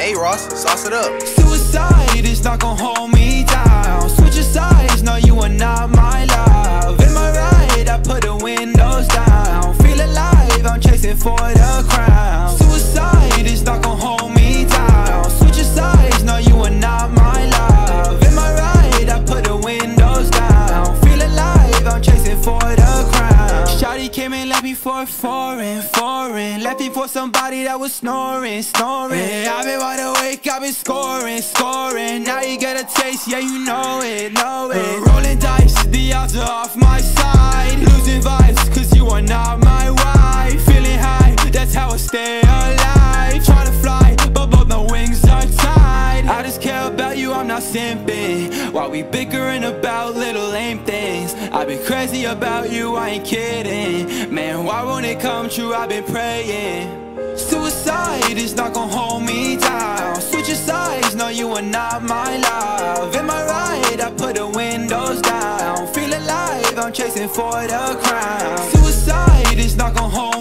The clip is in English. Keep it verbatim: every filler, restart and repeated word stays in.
Hey Ross, sauce it up. Suicide is not gon' hold me down. Switch your sides, no you are not my love. Am I right? I put the windows down. Feel alive, I'm chasing for the crown. Suicide is not gon' hold me down. Switch your sides, no you are not my love. Am I right? I put the windows down. Feel alive, I'm chasing for the crown. Shawty came and left me for a foreign, foreign. Left me for somebody that was snoring, snoring. Yeah, I've been wide awake, I've been scoring, scoring. Now you get a taste, yeah you know it, know it. uh, Rolling dice, the odds are off my side. Losing vibes, cause you are not my wife. Feeling high, that's how I stay alive. Try to fly, but both my wings are tied. I just care about you, I'm not simping. While we bickering about little lame things, I've been crazy about you, I ain't kidding. Man, why won't it come true, I've been praying. Suicide is not gon' hold me down. Switch your sides, no you are not my love. Am I right? I put the windows down. Feel alive, I'm chasing for the crown. Suicide is not gon' hold